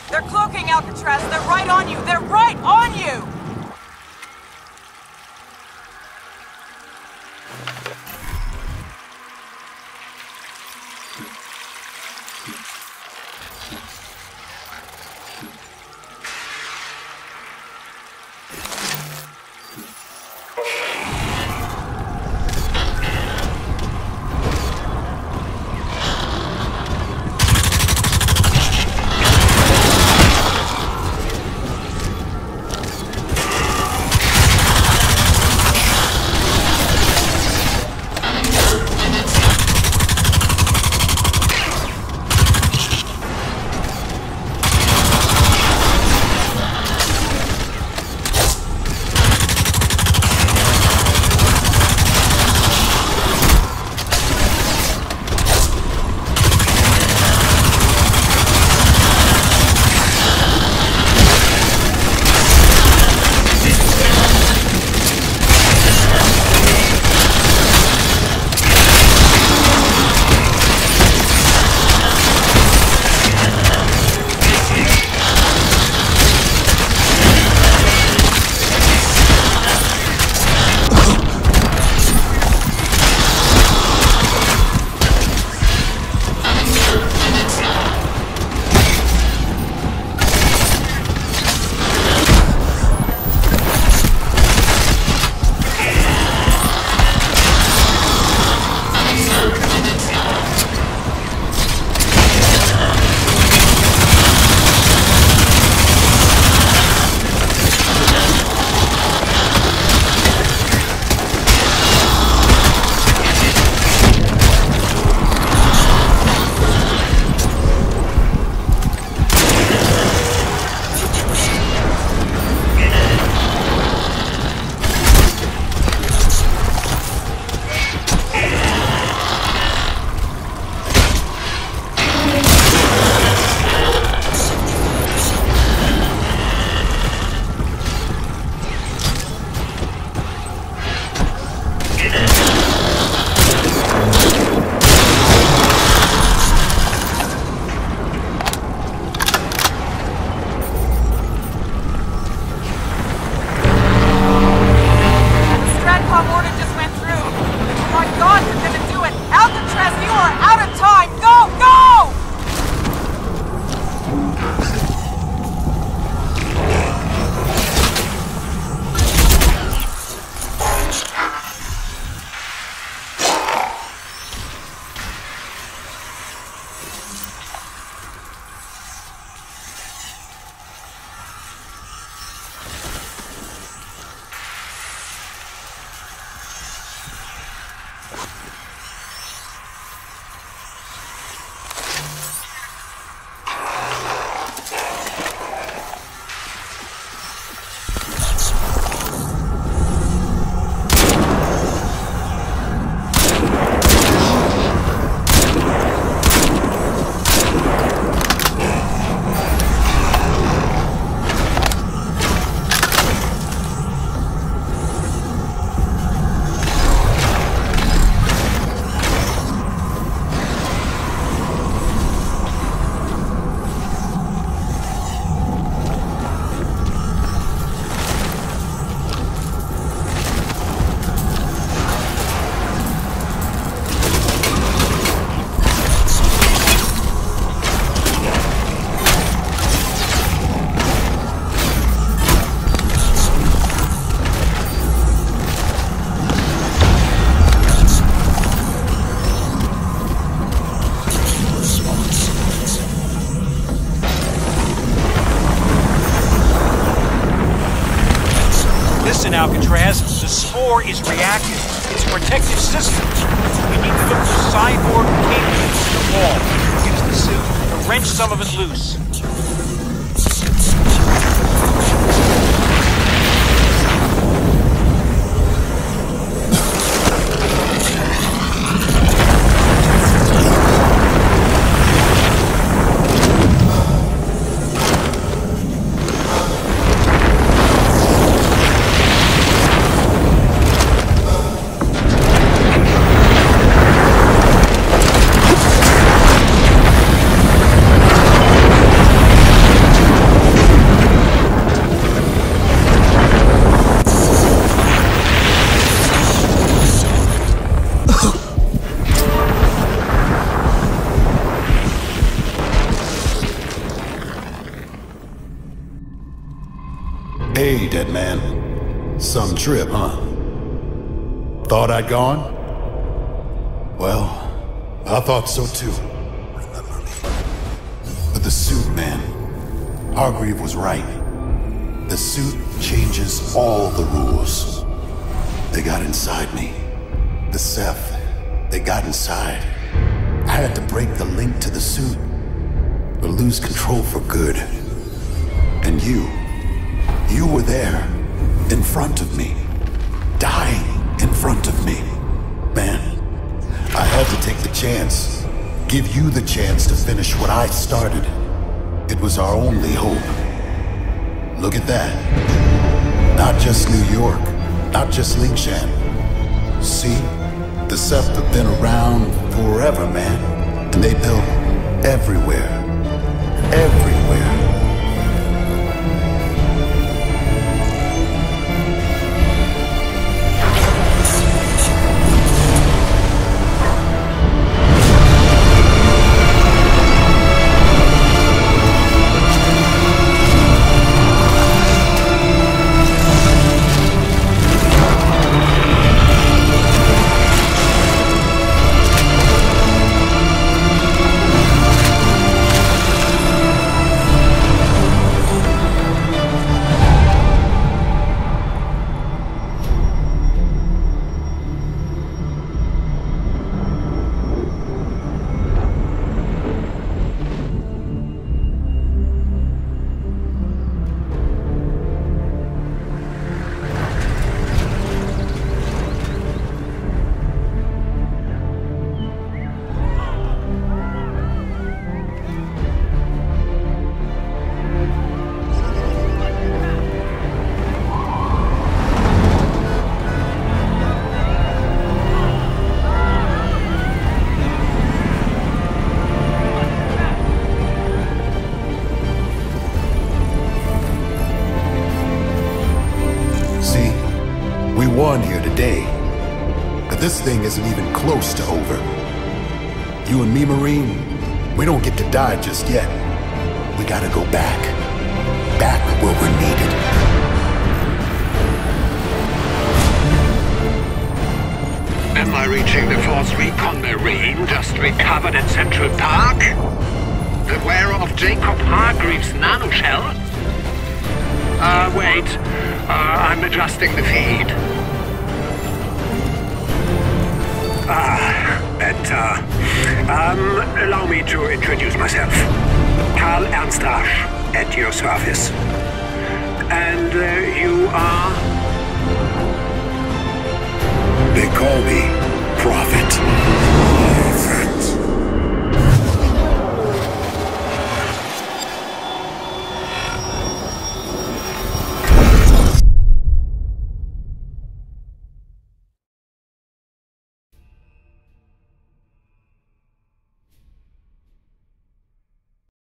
They're cloaking Alcatraz. They're right on you. They're right on you! Listen, Alcatraz, the spore is reactive. It's a protective system. We need to look for cyborg cables in the wall. Use the suit to wrench some of it loose. Hey, dead man. Some trip, huh? Thought I'd gone? Well, I thought so too. But the suit, man. Hargreave was right. The suit changes all the rules. They got inside me. The Ceph, they got inside. I had to break the link to the suit, or lose control for good. And you were there, in front of me, dying in front of me. Man, I had to take the chance, give you the chance to finish what I started. It was our only hope. Look at that. Not just New York, not just Lingshan. See? The Ceph have been around forever, man. And they built everywhere. Everywhere. Won here today, but this thing isn't even close to over. You and me, Marine, we don't get to die just yet. We gotta go back. Back where we're needed. Am I reaching the Force Recon Marine just recovered at Central Park? The wearer of Jacob Hargreaves' nanoshell? Wait. I'm adjusting the feed. Allow me to introduce myself. Karl Ernstrasch, at your service. And you are? They call me Prophet.